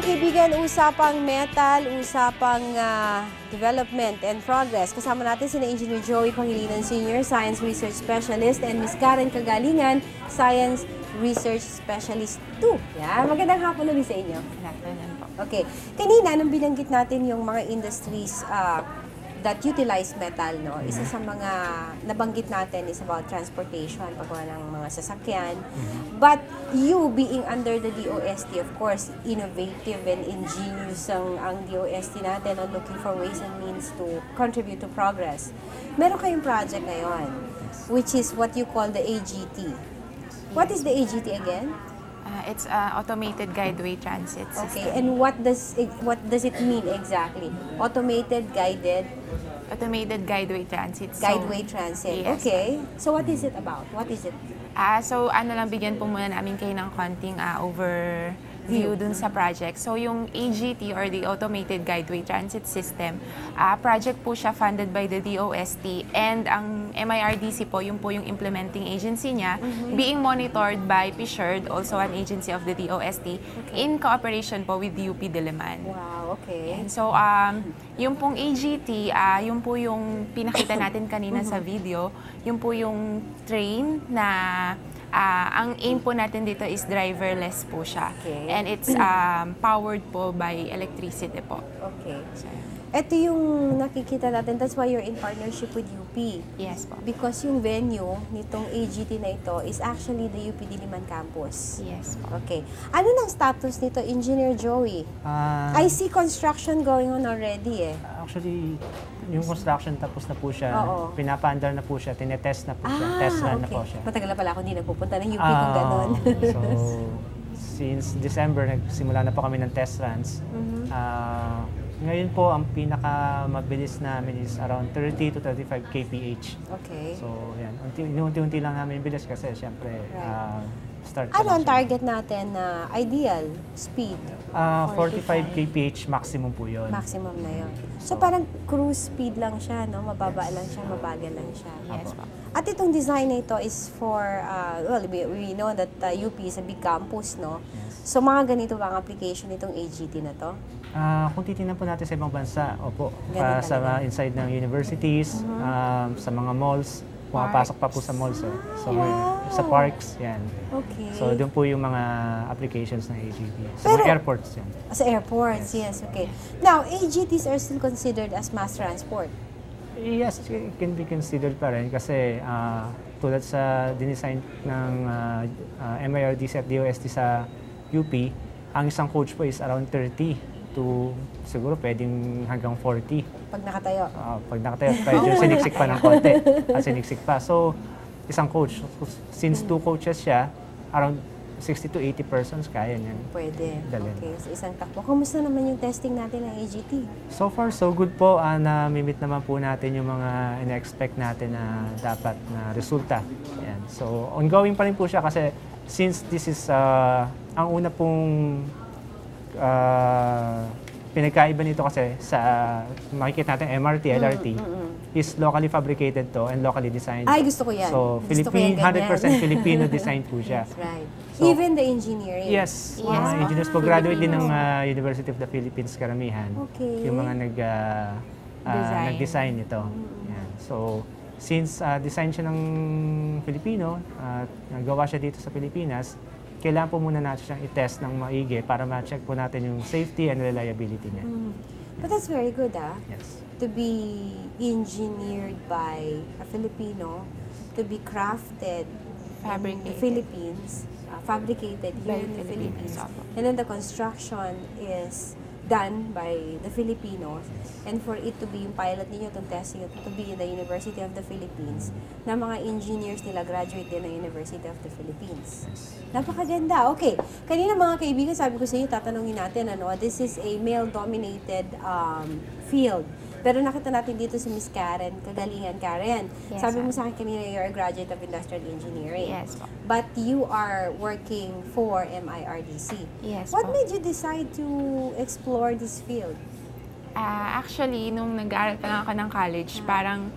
kaibigan, usapang metal, usapang development and progress. Kasama natin sina Engineer Joey Pangilinan Sr., Science Research Specialist, and Ms. Karen Kagalingan, Science Research Specialist 2. Yan, magandang hapon ulit sa inyo. Okay, kanina nung binanggit natin yung mga industries that utilize metal, no? Isa sa mga nabanggit natin is about transportation, paggawa ng mga sasakyan. But you being under the DOST, of course, innovative and ingenious ang DOST natin on looking for ways and means to contribute to progress. Meron kayong project ngayon, which is what you call the AGT. What is the AGT again? It's automated guideway transit system. Okay, and what does it mean exactly? Automated guideway transit. Guideway transit. Yes. Okay. So what is it about? What is it? So bigyan po muna namin kayo ng konting overview dun sa project. So yung AGT or the Automated Guideway Transit System, project po siya funded by the DOST, and ang MIRDC po yung implementing agency niya, being monitored by PSURD, also an agency of the DOST, in cooperation po with UP Diliman. Wow, okay. And so yung pong AGT, yung po yung pinakita natin kanina sa video, yung po yung train na ang aim po natin dito is driverless po siya. Okay. And it's powered po by electricity po. Okay. So, ito yung nakikita natin, that's why you're in partnership with UP. Yes po. Because yung venue nitong AGT na ito is actually the UP Diliman campus. Yes po. Okay. Ano nang status nito, Engineer Joey? I see construction going on already eh. Actually, yung construction tapos na po siya, pinapa-under na po siya, tinetest na po siya, test run na po siya. Matagal na pala ako hindi nagpupunta ng UP kung gano'n. So, since December, nagsimula na po kami ng test runs. Ngayon po, ang pinaka-mabilis namin is around 30 to 35 kph. Okay. So, yan. Unti-unti lang namin bilis kasi, syempre, start pa ano ang target natin na ideal speed? 45 kph maximum po yun. Maximum na yun. So, parang cruise speed lang siya, no? Mababa lang siya, mabagal lang siya. Yes po. At itong design na ito is for, well, we know that UP is a big campus, no? Yes. So, mga ganito ba ang application nitong AGT na to? Kung titingnan po natin sa ibang bansa, opo, sa inside ng universities, sa mga malls, pumapasok pa po sa malls. So, sa parks, yan. Okay. So, doon po yung mga applications ng AGT. Sa mga airports, yan. Sa airports, yes, okay. Now, AGTs are still considered as mass transport? Yes, it can be considered pa rin kasi tulad sa dinesign ng MIRDC at DOST sa UP, ang isang coach po is around 30 to siguro pwedeng hanggang 40. Pag nakatayo? Pag nakatayo, medyo siniksik pa ng konti. Siniksik pa. So, isang coach. Since 2 coaches siya, around 60 to 80 persons kaya niyan. Pwede. Dalhin. Okay, so isang takbo. Kamusta naman yung testing natin ng AGT? So far, so good po. Na-meet naman po natin yung mga in-expect natin na dapat na resulta. Yan. So, ongoing pa rin po siya kasi since this is ang una pong pinagkaiba nito kasi sa makikita natin MRT, LRT, is locally fabricated to and locally designed. Ay, gusto ko yan. So, 100% Filipino design po siya. That's right. So, even the engineering? Yes. Engineers po, graduate din ng University of the Philippines karamihan. Okay. Yung mga nag-design nito. Yan. So, since design siya ng Filipino, nagawa siya dito sa Pilipinas, kailangan po muna natin siyang i-test ng maigi para ma-check po natin yung safety and reliability niya. But that's very good, Yes. To be engineered by a Filipino, to be crafted in the Philippines, fabricated here in the Philippines, and then the construction is done by the Filipinos, and for it to be yung pilot ninyo, itong testing ito, to be in the University of the Philippines, na mga engineers nila graduate din ng University of the Philippines. Napakaganda. Okay. Kanina mga kaibigan, sabi ko sa inyo, tatanungin natin, this is a male-dominated field. Pero nakita natin dito si Ms. Karen, Kagalingan Karen. Yes, Sabi mo sa akin kanina, you're a graduate of Industrial Engineering. Yes, po. But you are working for MIRDC. Yes, What po. made you decide to explore this field? Actually, nung nag-aaral pa lang ako ng college, parang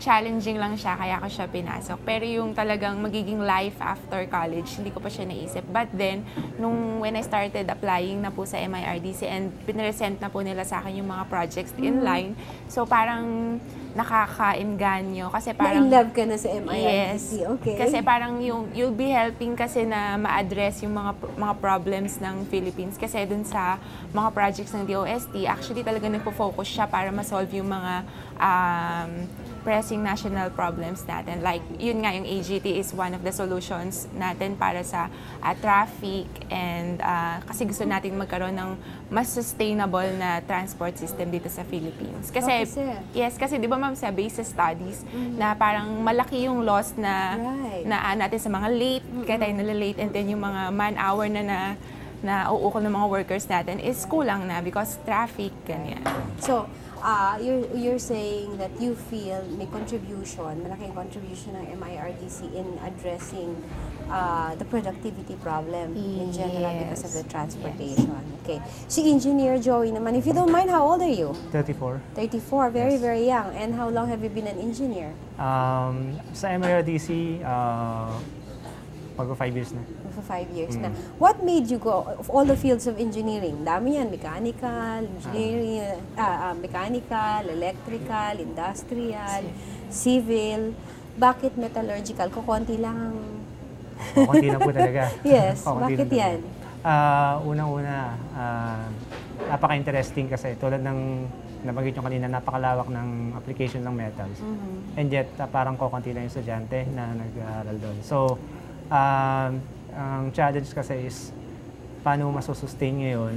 challenging lang siya, kaya ko siya pinasok. Pero yung talagang magiging life after college, hindi ko pa siya naisip. But then, when I started applying na po sa MIRDC and pinresent na po nila sa akin yung mga projects in line, so parang nakaka-inganyo kasi parang Na-in-love ka na sa MIRDC, yes, okay. kasi parang you'll be helping kasi na ma-address yung mga problems ng Philippines kasi dun sa mga projects ng DOST, actually talaga nagpo-focus siya para ma-solve yung mga pressing national problems natin. Like, yun nga, yung AGT is one of the solutions natin para sa traffic and kasi gusto natin magkaroon ng mas sustainable na transport system dito sa Philippines. Kasi, yes, kasi di ba ma'am sa basis studies na parang malaki yung loss na natin sa mga late, kaya tayo nalilate, and then yung mga man-hour na uukol ng mga workers natin is kulang na because traffic, ganyan. So, you're saying that you feel may malaking contribution ng MIRDC in addressing the productivity problem in general because of the transportation. Okay. Si Engineer Joey naman, if you don't mind, how old are you? 34. 34, very, very young. And how long have you been an engineer? Sa MIRDC, mag 5 years na. For 5 years na. What made you go of all the fields of engineering? Dami yan, mechanical, engineering, mechanical, electrical, industrial, civil. Bakit metallurgical? Kukunti lang. Kukunti lang po talaga. Yes, bakit yan? Unang-una, napaka-interesting kasi tulad ng nabanggit nyo kanina, napakalawak ng application ng metals. And yet, parang kukunti lang yung estudyante na nag-aaral doon. So, ang challenge kasi is paano masusustain ngayon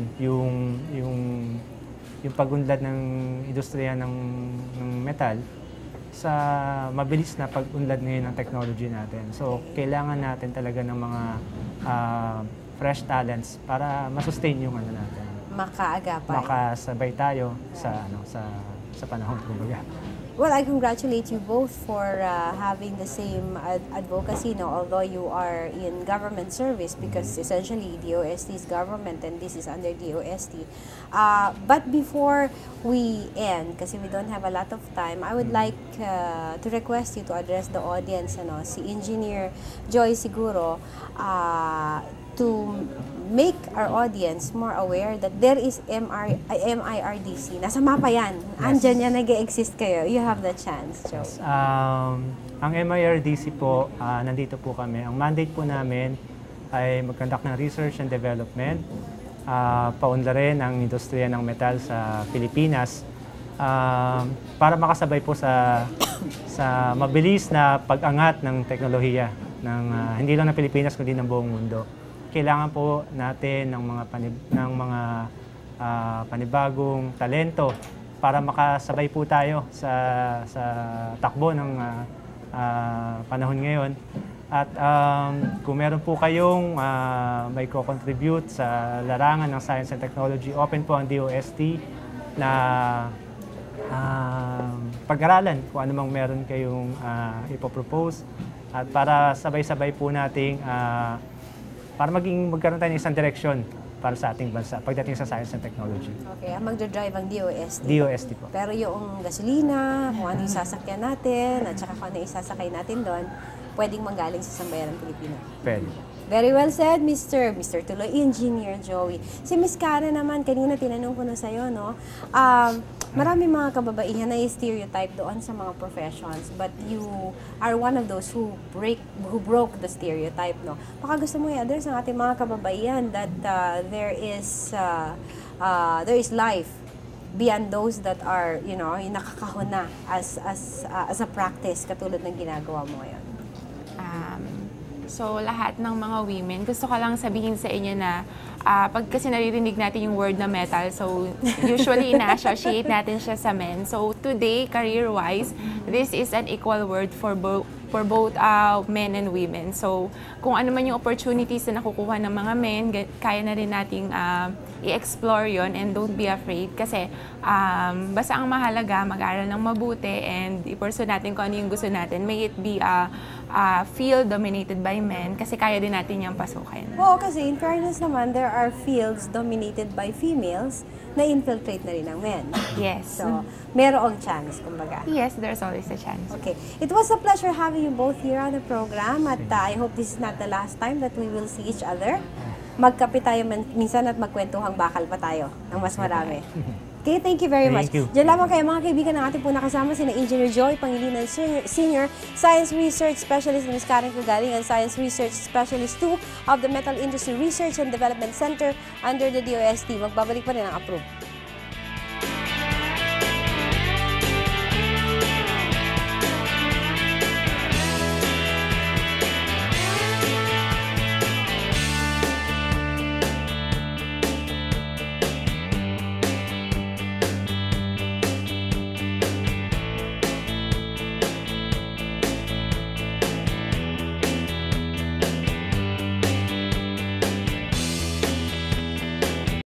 yung pagunlad ng industriya ng metal sa mabilis na pagunlad ngayon ng technology natin. So, kailangan natin talaga ng mga fresh talents para masustain yung ano natin. Makaagapay. Makasabay tayo sa panahon, kumbaga. Well, I congratulate you both for having the same advocacy, no? Although you are in government service, because essentially DOST is government and this is under DOST. But before we end, kasi we don't have a lot of time, I would like to request you to address the audience, ano, si Engineer Joy siguro, to make our audience more aware that there is MIRDC. Nasa mapa yan. Andyan yan, nag-exist kayo. You have the chance, Joe. Yes. Ang MIRDC po, nandito po kami. Ang mandate po namin ay mag-conduct ng research and development, paunlarin ang industriya ng metal sa Pilipinas para makasabay po sa mabilis na pag-angat ng teknolohiya ng hindi lang ng Pilipinas kundi ng buong mundo. Kailangan po natin ng mga panibagong talento para makasabay po tayo sa takbo ng panahon ngayon. At kung meron po kayong may co-contribute sa larangan ng Science and Technology, open po ang DOST na pag-aralan kung ano mang meron kayong ipopropose at para sabay-sabay po nating para magkaroon tayo ng isang direksyon para sa ating bansa pagdating sa Science and Technology. Okay, magdadrive ang DOST. DOST po. Pero yung gasolina, kung ano yung sasakyan natin, at saka kung ano yung isasakay natin doon, pwedeng manggaling sa sambayanang Pilipino. Pwede. Very well said, Mr. Tuloy, Engineer Joey. Si Miss Karen naman, kanina tinanong ko na sa'yo, no? Marami mga kababaihan na stereotype doon sa mga professions, but you are one of those who broke the stereotype, no? Baka gusto mo i-address ang ating mga kababaihan that there is life beyond those that are, you know, yung nakakahon na as a practice katulad ng ginagawa mo ngayon. So, lahat ng mga women, gusto ko lang sabihin sa inyo na pag kasi naririnig natin yung word na metal, so usually ina-associate natin siya sa men. So, today, career-wise, this is an equal word for both men and women. So, kung ano man yung opportunities na nakukuha ng mga men, kaya na rin nating i-explore yon and don't be afraid. Kasi basta ang mahalaga, mag-aral ng mabuti and i-pursue natin kung ano yung gusto natin. May it be field dominated by men kasi kaya din natin yung pasukin. Oo, kasi in fairness naman, there are fields dominated by females na infiltrate na rin ng men. Yes. So, merong chance, kumbaga. Yes, there's always a chance. Okay. It was a pleasure having you both here on the program at I hope this is not the last time that we will see each other. Magkape tayo minsan at magkwentuhang bakal pa tayo ng mas marami. Okay, thank you very much. Thank you. Diyan lamang kayo mga kaibigan ng ating po nakasama, sina Engineer Joey Pangilinan Senior Science Research Specialist and Ms. Karen Kagalingan, Science Research Specialist 2 of the Metal Industry Research and Development Center under the DOST. Magbabalik pa rin ang approve.